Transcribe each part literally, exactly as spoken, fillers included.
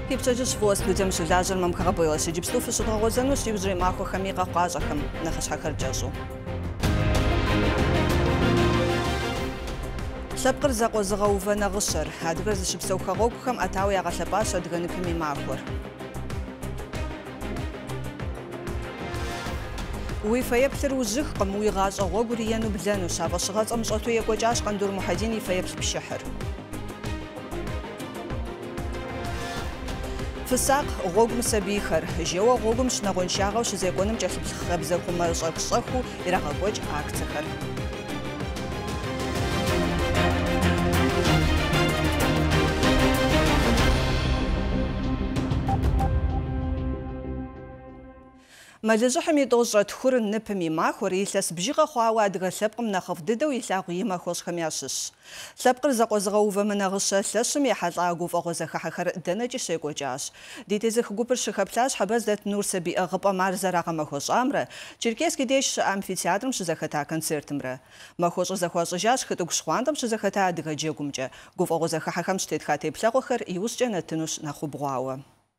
Пипчэжэщ фос людям щылажьэр мэмхэгъэбгъэлъ иджыпсту фыщыдгъэгъуэзэну иужьрей махуэхэми къэхъуащӏэхэм нэхъыщхьэхэр кӏэщӏу. Лъэпкъыр зэкъуэзыгъэувэ нэгъыщэр. Адыгэр зыщыпсэу хэгъуэгухэм ӏэтауэ ягъэлъэпӏащ адыгэ ныпым и махуэр. Уи фэеплъыр ужьыхкъым, уи гъащӏэ гъуэгур иену блэнущ. А фӏэщыгъэцӏэм щӏэту екӏуэкӏащ Къандур Мухьэдин и фэеплъ пщыхьыр. Фысакъ гъуэгум сабийхэр. Жеуэ гъуэгум щынагъуэншагъэу щызекӏуэным кӏэлъыплъ хъыбзэхумэ щӏэх-щӏэхыу ирагъэкӏуэкӏ акцэхэр. Мэлыжьыхьым и тӏощӏрэ тхур ныпым и махуэр илъэс бжыгъэ хъуауэ адыгэ лъэпкъым нэхъыфӏ дыдэу и лъагъу имэ хуэщӏхэм ящыщщ. Лъэпкъыр зэкъуэзыгъэувэмэ нэгъыщэ лъэщым ехьэлӏа гуфӏэгъуэ зэхыхьэхэр дэнэкӏи щекӏуэкӏащ. Ди тезых гупыр щыхэплъащ Хьэбэз дэт Нур Сабиӏэ гъыпӏэм ар зэрагъэмэхуэщӏамрэ, Черкесский деж амфитеатрым щызэхэта концертымрэ. Махуэщӏыр зэхуащӏыжащ Хытӏыгу Щхъуантӏэм щызэхэта адыгэ джэгумкӏэ. Гуфӏэгъуэ зэхыхьэхэм щытетха теплъэгъуэхэр иужькӏэ нэтынущ нэхъ убгъуауэ.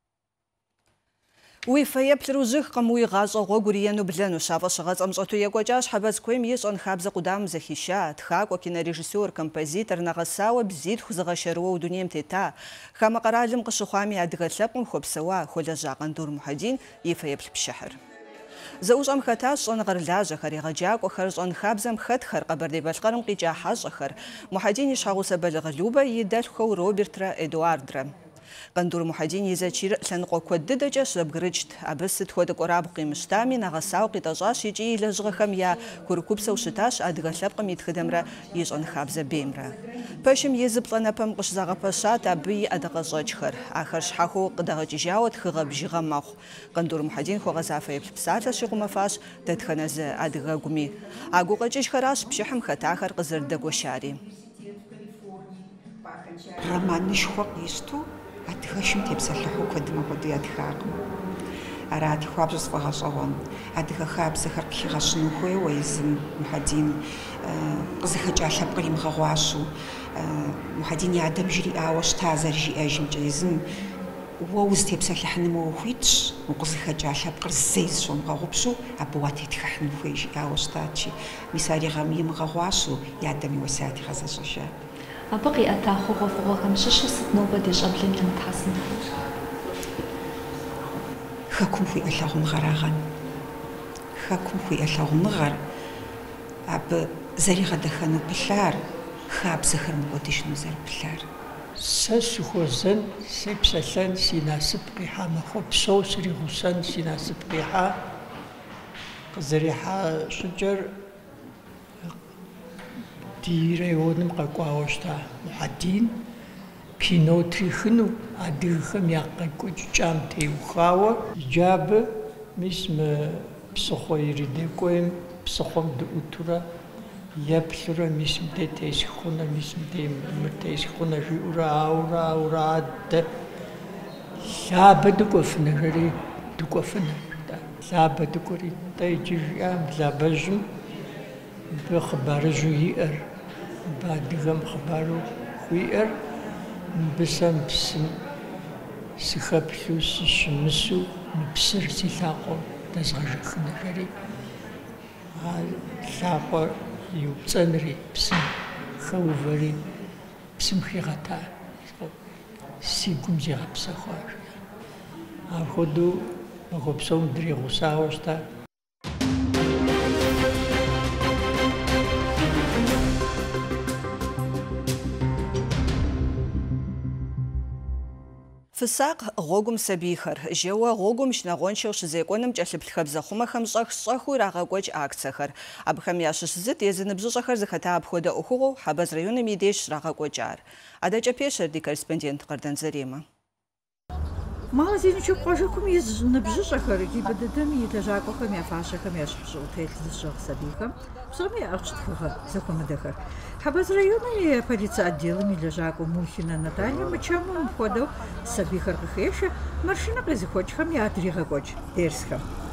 Уи фэеплъыр ужьыхкъым, уи гъащӏэ гъуэгур иену блэнущ. А фӏэщыгъэцӏэм щӏэту екӏуэкӏащ Хьэбэз куейм и щӏэн хабзэ къудамым зэхища, тхакӏуэ, кинорежиссер, композитор, нэгъэсауэ, бзитху зыгъэшэрыуэу дунейм тета. Хамэ къэралым къыщыхъуами адыгэ лъэпкъым хуэпсэуа, хуэлэжьа Къандур Мухьэдин и фэеплъ пщыхьыр. Зэӏущӏэм хэтащ щӏэныгъэр лажьэхэр, егъэджакӏуэхэр, щӏэн хабзэм хэтхэр, Къэбэрдей-Балъкъэрым къикӏа хьэщӏэхэр. Мухьэдин и щхьэгъусэ Балыгъ Любэ, и дэлъхухэу Робертрэ Эдуардрэ. Къандур Мухьэдин и зэчир лъэныкъуэ куэд дыдэкӏэ щызэбгрыкӏт. Абы сыт хуэдэ кӏуэрабгъу къимыщтами, нэгъэсауэ къитӏэщӏащ икӏи и лэжьыгъэхэм я курыкупсэу щытащ адыгэ лъэпкъым и тхыдэмрэ и щӏэн хабзэ беймрэ. Пэшым езы плӏэ нэпэм къыщызагъэпэщат абы и ӏэдакъэщӏэкӏхэр. Ахэр щхьэхуэу къыдэгъэкӏыжауэ тхыгъэ бжыгъэ мэхъу. Къандур Мухьэдин хуэгъэза фэеплъ псалъэ щигъумэфащ дэтхэнэ зы адыгэкӏуми. А гукъэкӏыжхэращ пщыхьым хэтахэр къызэрыдэгуэшари. Романышхуэ къищту адыгэшым тепсэлъыхьу куэдым апхуэдэу ятхакъым. Арати хуабжьу сфӏэгъэщӏэгъуэн. Адыгэ хабзэхэр къыхигъэщыну хуейуэ езым Мухьэдин къызыхэкӏа лъэпкъыр имыгъэгъуащу. Мухьэдин и адэм жриӏауэ щыта зэрыжиӏэжымкӏэ. Езым уэ узытепсэлъыхьынумэ ухуитщ, укъызыхэкӏа лъэпкъыр зэи зыщумыгъэгъупщу, абы уатетхыхьын хуей жиӏауэ щытащи. Мис ар имыгъэгъуащу и адэм и уэсяти гъэзэщӏэжа. Абы къиӏэта хъугъуэфӏыгъуэхэм щыщу сыт нобэ ди щӏэблэм лымытхьэсын? Хэкум хуиӏэ лъагъумыгъэрагъэн. Хэкум хуиӏэ лъагъумыгъэр абы зэригъэдэхэну пылъар, хабзэхэр мыкӏуэдыжыну зэрыпылъар. Сэ сыхуозэн, сепсэлъэн, си насып къихьа махуэ псоу сригъусэн, си насып къихьа. Къызэрихьа щӏыкӏэр ди районым къэкӏуауэ щыта Мухьэдин кино трихыну, адыгэхэм я къекӏуэкӏкӏам теухауэ, иджабы мис мы псыхъуэ иридекӏуейм псыхъуэм дыӏутурэ еплъурэ мис мыдей тесх хъунэ, мис мыдей мытесх хъунэ жиӏэурэ ауэрэ ауэрэ адэ лъабэ дыкӏуэфынэ жери дыкӏуэфынэ жытӏэ. Лъабэ дыкӏуэри тӏэ иджы жиӏам лабэжьым мыбы хъыбарыжьу иӏэр, мыбы адыгэм хъыбару хуиӏэр, мыбы сэ мы псым сыхэплъу сыщымысу мы псыр си лъакъуэм дэзгъэжыхынэ жери. А лъакъуэ иупцӏэнри, псым хэувэри, псым хигъэта, си гум зигъэпсэхуа жиӏэ. Апхуэдэу махуэ псом дригъусауэ щыта. Фысакъ гъуэгум сабийхэр. Жеуэ гъуэгум щынагъуэншэу щызекӏуэным кӏэлъыплъ хабзэхъумэхэм щӏэх-щӏэхыу ирагъэкӏуэкӏ акцэхэр. Абыхэм ящыщ зыт езы ныбжьыщӏэхэр зыхэта апхуэдэ ӏуэхугъуэу Хьэбэз районым и деж щрагъэкӏуэкӏар. Адэкӏэ пещэр ди корреспондент Къардан Заремэ. Магазин къуажэкум из ныбжьыщӏэхэр ди быдыдэм и лэжьакӏуэхэм я фащэхэм ящыпщӏыу телъ зыщыгъ сабийхэм псоми яӏыгъщ тхыгъэ зэхуэмыдэхэр. Хьэбэз районым и полицэ отделым и лэжьакӏуэ Мухина Наталья мычэмым хуэдэу сабийхэр къыхешэ, машинэ къезыхуэкӏхэм ядригъэкӏуэкӏ дерсхэм.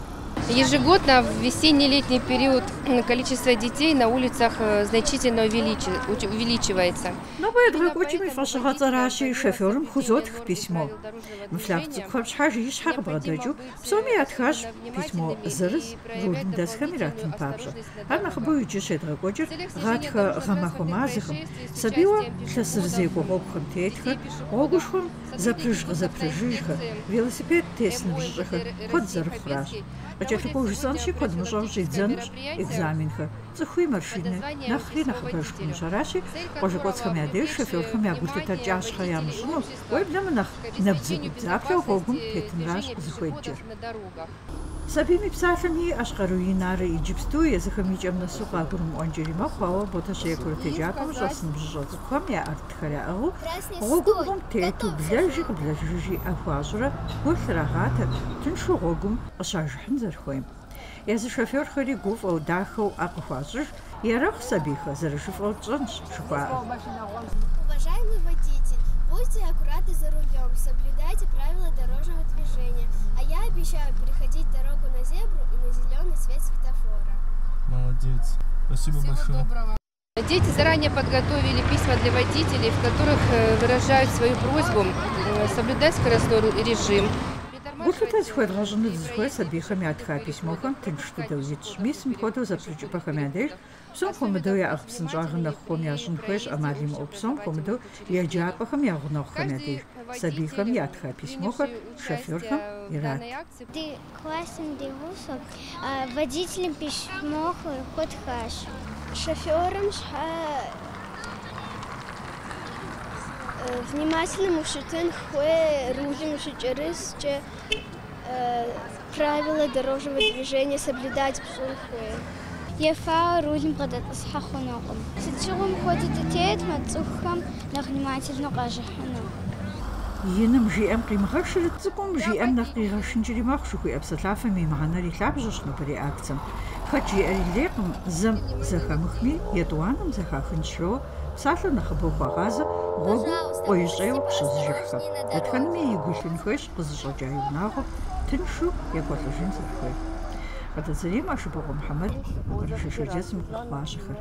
Ежегодно в весенне-летний период количество детей на улицах значительно увеличивается. Но поэтому очень фашига зараши шоферам хузот их письмо. Мы флягцу хавшхаж и шхаг брададжу, псоми отхаж письмо зрыз рудин дас хамиратин пабжа. Ана хабу джишет рагоджер гатха гамахомазихам. Сабила шасрзей гогобхам тейтха, огушхам запрыжга запрыжиха, велосипед тесн бжиха, ход зарфраж. Почему уже санши код мужа жить зануш экзаменха. Захуй маршины. Нахли нахабашку мужараши. Уже код схамяды шофер хамя будет это джаш хаям жну. Ой бля нах набзик запля гогум петнраш захуйджер. Сабими псалами ашкаруинары и джипсту языхамичем на сухагрум онджерима хава боташе куртежаком жасн бжозу хамя артхаря агу. Гогум тету бляжик бляжижи афажура гусрагата тиншу гогум ашажхн зархуем. Язы шофер хари гуф о даху акуфажур ярах сабиха зарышив олчанш шука. Уважаемый водитель, будьте аккуратны за рулем, соблюдайте правила дорожного движения. А я обещаю переходить дорогу на зебру и на зеленый свет светофора. Молодец. Спасибо Всего большое. Доброго. Дети заранее подготовили письма для водителей, в которых выражают свою просьбу соблюдать скоростной режим. Гуфетас хведражны дзхуэ сабихами атха письмохан тиншту давзит шмисм ходу запричу пахамядеш. Псом хомедо я ахпсанжагна хомяшн хвеш амалим опсом хомедо я джапахам я гнохамядеш. Сабихам я атха письмохан шоферхам и рад. Ты классный девушка, водителям письмо ход хаш. Шоферам внимательно мушитен хуэ рули мушичерыс, че правила дорожного движения соблюдать псун хуэ. Ефа рулим гадат асхахуноком. Сетчурум ходит тет мацухам на внимательно кажахана. Йенам жиэм примахашир цукум жиэм на прирашинжиримах шухуй абсатлафами маганари хлабжашну при акцам. Хачи эрилekam зам захамхми ятуанам захахыншро псалъэ нэхъыбэхуагъазэ гъуэгум къуеищӏейуэ къыщызжыххэ. Дэтхэнэми и гулъын хуейщ къызыщӏэкӏа иунагъуэм тыншу екӏуэлӏыжын зэрыхуейр. Къэдэцӏейм Ашыбыгъуэ Мухьэмэд къыщыжэджэзым къыхъуащэхэр.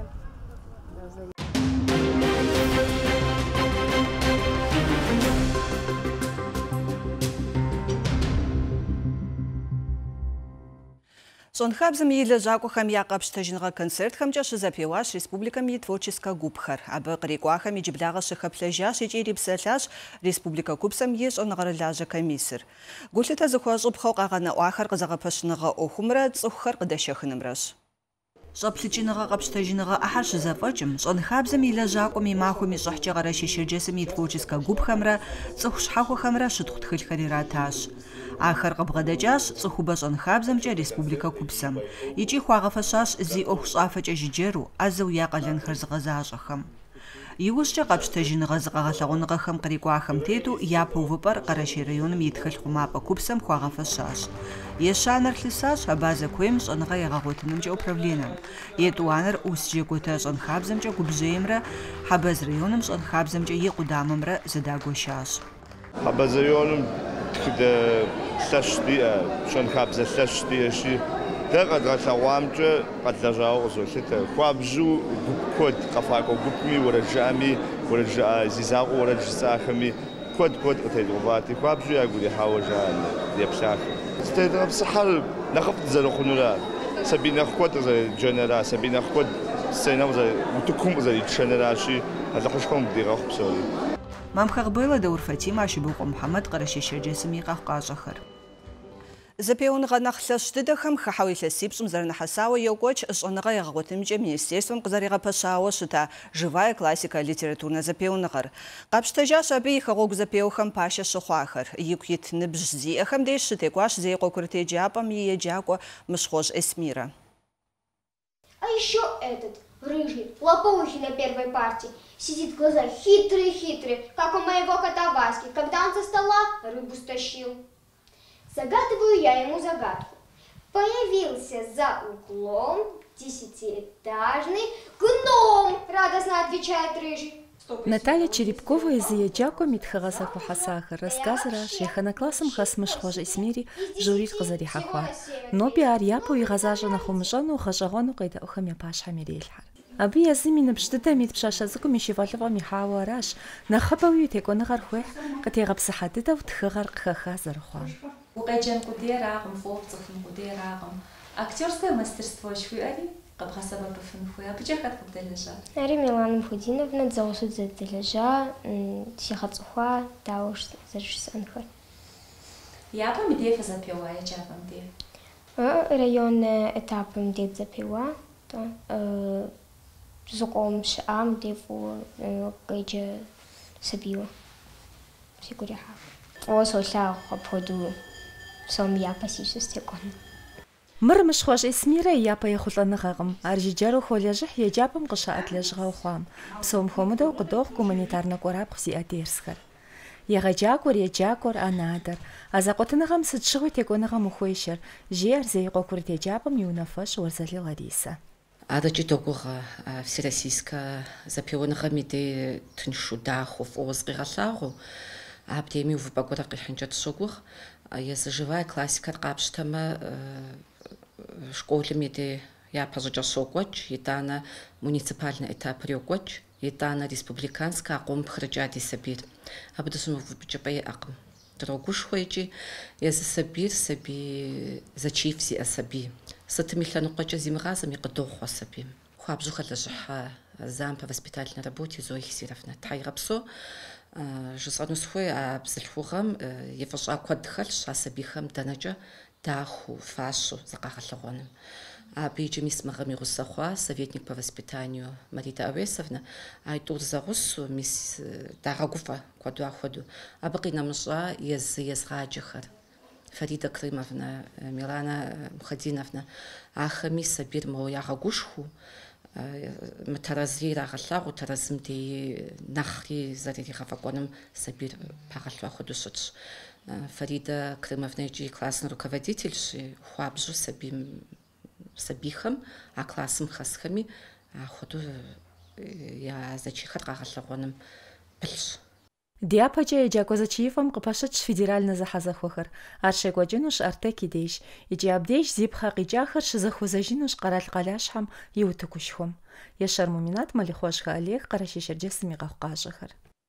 Сонхабзам и лежакухэм я къэпщтэжыныгъэ концертхэмкӏэ щызэпеуащ республикэм и творческэ гупхэр. Абы кърикӏуахэм и джыблагъэ щыхэплъэжащ икӏи ирипсэлъащ республикэ купсэм и щӏэныгъэрэ лажьэ комиссыр. Гулъытэ зыхуэщӏыпхъэу къагъэнэӏуахэр къызэгъэпэщыныгъэ ӏуэхумрэ цӏыхухэр къыдэщэхынымрэщ. Щӏэплъыкӏыныгъэ къэпщтэжыныгъэ ӏыхьэр щызэфӏэкӏым, щӏэнхабзэм и лэжьакӏуэм и махуэм и щӏыхькӏэ къырэщищэджэсым и творческэ гупхэмрэ цӏыху щхьэхуэхэмрэ щытхъу тхылъхэр иратащ. Ахэр къыбгъэдэкӏащ цӏыхубэ щӏэнхабзэмкӏэ республикэ купсэм. Икӏи хуагъэфэщащ зи ӏуэху щӏафэкӏэ жыджэру, ӏэзэу я къалэнхэр зыгъэзащӏэхэм. Иужькӏэ къэпщтэжыныгъэ зыкъэгъэлъэгъуныгъэхэм кърикӏуахэм тету япэ увыпӏэр Къэрэщей районым и тхылъ хъумапӏэ купсэм хуагъэфэщащ. Ещанэр лъысащ абазэ куейм щӏэныгъэ егъэгъуэтынымкӏэ управленэм. Етӏуанэр ӏус-джэгуэтэ щӏэнхабзэмкӏэ губжьеймрэ Хьэбэз районым щӏэнхабзэмкӏэ и къудамэмрэ зэдагуэшащ. Хьэбэз районым тхыдэ лъэщ диӏэ, щӏэнхабзэ лъэщ диӏэщи, дэ къэдгъэлъэгъуамкӏэ къэтлэжьауэ къызолъытэ. Хуабжьу гуп куэд къэфакӏуэ гупми, уэрэд жыӏэми, уэрэд жыӏэ зи закъуэ уэрэд жысӏахэми куэд куэд къытедгъэвати, хуабжьу ягу ирихьауэ жаӏэ еплъахэр. Зытедгъэпсыхьэр нэхъыфӏ дызэрыхъунура, сабий нэхъ куэд къызэрыджэнэра, сабий нэхъ куэд сценэм утыкум къызэритшэнэращи, алыхъужьхэм дигъэхъу псори. Мамхъэгъбелэ Дауур Фатимэ, Ашыбыгъуэ Мухьэмэд, Къэрэщей щэджэсым и къэхъукъащӏэхэр. Зэпеуныгъэ нэхъ лъэщ дыдэхэм хыхьэу илъэсипщӏым зэрынэхьэсауэ йокӏуэкӏ ЩӀэныгъэ егъэгъуэтынымкӏэ министерством къызэригъэпэщауэ щыта живая классика литературнэ зэпеуныгъэр. Къапщтэжащ абы и хэгъуэгу зэпеухэм пащэ щыхъуахэр. Игу ит ныбжь зиӏэхэм деж щытекӏуащ Зейкъуэ Куртеджапӏэм и еджакӏуэ Мыщхъуэжь Эсмирэ. А еще этот, рыжий, лопоухий на первой партии, сидит глаза хитрые-хитрые, как у моего кота Васьки, когда он со стола рыбу стащил. Загадываю я ему загадку. Появился за углом десятиэтажный гном, радостно отвечает рыжий. Наталья Черепкова из еджаком Митхагасаху Хасахар рассказывала, что ханаклассом хасмышхож Исмири журит Казари Хахвар. Но биарьяпу и газажа хумжану хажагану кайда ухамя паш хамирилхар. Аби язми набждата мит пшашазку мишивалва михавараш нахабави теконахархух категаб сахатита втхагар кхахазархуан. Угайджан кудерагам фовцахм кудерагам. Актерское мастерство швиари قبحسب بفنخويا بجاكات قبدلجا. ناري ميلان مخدينوفنا تزوجت زدلجا تيخات خوا تاوش زرش سانخر. يابا مديف زابيوا يا جابا مديف. ريون этап مديف زابيوا то زقوم شام مديفو قيجا سبيوا. سيكوريها. وصولا خبودو سوم يابا سيشستيكون. مر مشخوش اسميرا يابا يخلنا غاغم ارجيجارو خوليجح يجابم قشاات لجغا وخام بسوم خومدو قدوخ كومونيتارنا قراب خسي اتيرسخر يغاجاكور يجاكور انادر ازاقوتنا غام ستشغو تيكونا غام خويشر جير زي قوكور تيجابم يونافش ورزالي غاديسا هذا جدوغا всероссийска запионага миде тншу даху фозги гасагу аптеми в багорак хинчат согух если живая классика капштама школе миде я позаджа согоч итана муниципальный этап рёгоч итана республиканская аком храджати сабир абдусум в бчапай акм другуш хоичи если сабир саби зачивси асаби сатмилану коча зимразами кдохо саби хабжуха лажха зам по воспитательной работе Зои Хисировна тайрапсо жусану схой абзалхугам ефаша квадхал шасабихам танаджа даху фашу закахалгоным а бичемис магами русахва советник по воспитанию Марита Авесовна айтур загусу мис дарагуфа квадуаходу абакинамжа ез езгаджахар Фарида Крымовна Милана Мухадиновна ахами сабир моягагушху матаразира галлагу таразмди нахри зарири гавагоным сабир пагаллахудусуч Фарида Крымовна и классный руководитель хуабжу сабим сабихам а классом хасхами а ходу я зачихар гагаллагоным билш Диапача иджако зачиевам капашач федерально захазахохар аршегоджинуш артекидеш иджабдеш зипхaqijахар шизахузажинуш qaralqalashham иутукушхум яшар муминат малихошха олег qarashishерджесми гавqajахар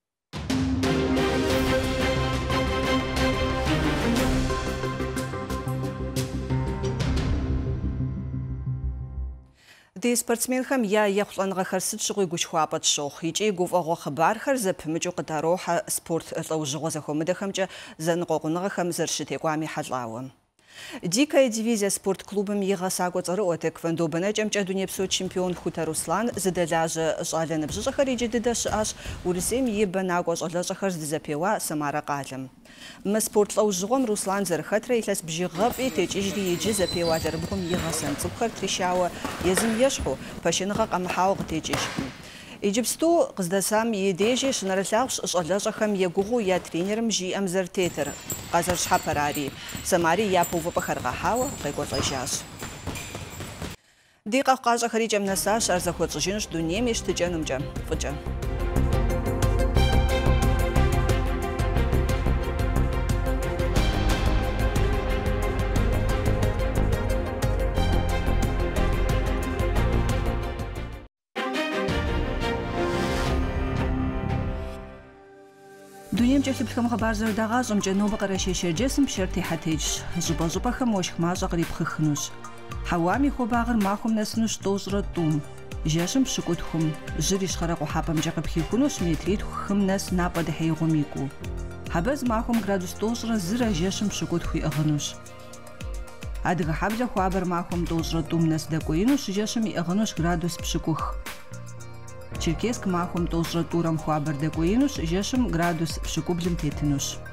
Ди спортсменхэм я ехъулӏэныгъэхэр сыд щыгъуи гушхуапӏэ тщохъу. ИкӀи гуфӀэгъуэ хъыбархэр зэпымыкӀыу къыдарохьэ спорт лӀэужьыгъуэ зэхуэмыдэхэмкӀэ зэныкъуэкъуныгъэхэм зэрыщытекӀуами хьэлӀауэ. Дикая дивизия спорт-клубым игъэсакӀуэ цӀэрыӀуэ тэквондо бэнэкӀэмкӀэ дунейпсо чемпион Хута Руслан зыдэлажьэ щӀалэ ныбжьыщӀэхэр иджы дыдэ щыӀащ Урысейм и бэнакӀуэ щӀалэщӀэхэр здызэпеуа Самарэ къалэм. Мы спорт лӀэужьыгъуэм Руслан зэрыхэтрэ илъэс бжыгъэфӀи текӀыжри иджы зэпеуа Алэрыбгъум игъэсэн цӀыкӀухэр трищауэ езым ещхьу пэшыныгъэ къэмыхьауэ къытекӀыжкъым. Иджыпсту къыздэсам и дежи шынэрылъагъущ щӀалэщӀэхэм егугъуу я тренерым жиӀэм зэрытетыр. Къазэр щхьэпэрари. Самари япэ увыпӀэхэр къахьауэ къекӀуэлӀэжащ. Ди къэхъукъащӀэхэр икӀэм нэсащ, ар зэхуэщӀыжынущ дунейм и щытыкӀэнумкӀэ. ФӀыкӀэ. Дунейм кӀэлъыплъхэм хъыбар зэрыдагъащӀэмкӀэ нобэ къырэщещэджэсым пщэр техьэтекӀщ. ЖьыпӀэ-жьыпӀэхэм уэшх мащӀэ кърипхъыхынущ. Хьэуам и хуабагъыр махуэм нэсынущ тӀощӀрэ тӀум. Жэщым пщыкӀутхум. Жьыр ищхъэрэ къухьэпӀэмкӀэ къыпхихунущ метритху хым нэс напӀэ дыхьеигъуэм икӀуу. Хьэбэз махуэм градус тӀощӀрэ зырэ жэщым пщыкӀутху иӀыгъынущ. Адыгэ хьэблэ хуабэр махуэм тӀощӀрэ тӀум нэс дэкӀуеинущ, жэщым иӀыгъынущ градус пщыкӀух. Черкесск махуэм тӀощӀрэ тӀурэм хуабэр дэкӀуеинущ, жэщым градус пщыкӀублым тетынущ.